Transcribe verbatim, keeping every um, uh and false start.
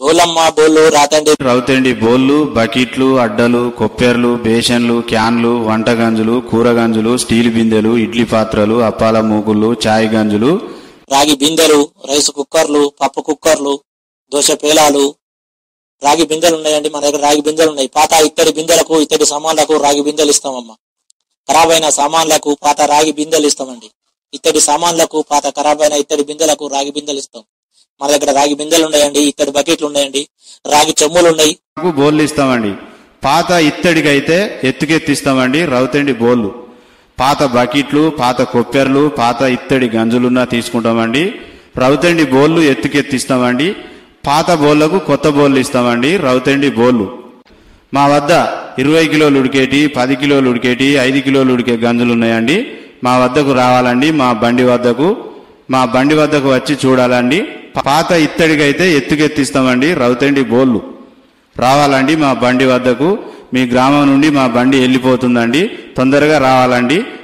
బోలమ్మ బోళ్ళు రాతండి రౌతండి బోళ్ళు, బకెట్లు, అడ్డలు, కొప్పెర్లు, బేషన్లు, క్యాన్లు, వంట గంజులు, కూర గంజులు, స్టీల్ బిందెలు, ఇడ్లీ పాత్రలు, అప్పాల మూకుళ్ళు, చాయ్ గంజులు, రాగి బిందెలు, రైస్ కుక్కర్లు, పప్పు కుక్కర్లు, దోశ పేలాలు, రాగి బిందెలు ఉన్నాయండి. మన దగ్గర రాగి బిందెలు ఉన్నాయి. పాత ఇత్తడి బిందెలకు ఇత్తడి సామాన్లకు రాగి బిందెలు ఇస్తామమ్మా. ఖరాబ్ అయిన సామాన్లకు పాత రాగి బిందెలు ఇస్తామండి. ఇత్తడి సామాన్లకు పాత ఖరాబ్ అయిన ఇత్తడి బిందెలకు రాగి బిందెలు ఇస్తాం. మన దగ్గర రాగి బిందెలు ఉన్నాయండి, ఇత్తడి బకెట్లు ఉన్నాయండి, రాగి చెమ్ములు ఉన్నాయి. బోళ్ళు ఇస్తామండి. పాత ఇత్తడికి అయితే ఎత్తుకెత్తిస్తామండి రౌతండి బోళ్ళు. పాత బకెట్లు, పాత కొప్పెర్లు, పాత ఇత్తడి గంజులున్నా తీసుకుంటామండి. రౌతండి బోళ్ళు ఎత్తుకెత్తిస్తామండి. పాత బోళ్లకు కొత్త బోళ్ళు ఇస్తామండి రౌతండి బోళ్ళు. మా వద్ద ఇరవై కిలోలు ఉడికేటి, పది కిలోలు ఉడికేటి, ఐదు కిలోలు ఉడికే గంజులు ఉన్నాయండి. మా వద్దకు రావాలండి. మా బండి వద్దకు మా బండి వద్దకు వచ్చి చూడాలండి. పాత ఇత్తడికి అయితే ఎత్తుకెత్తిస్తామండి రౌతండి బోళ్ళు. రావాలండి మా బండి వద్దకు. మీ గ్రామం నుండి మా బండి వెళ్ళిపోతుందండి. తొందరగా రావాలండి.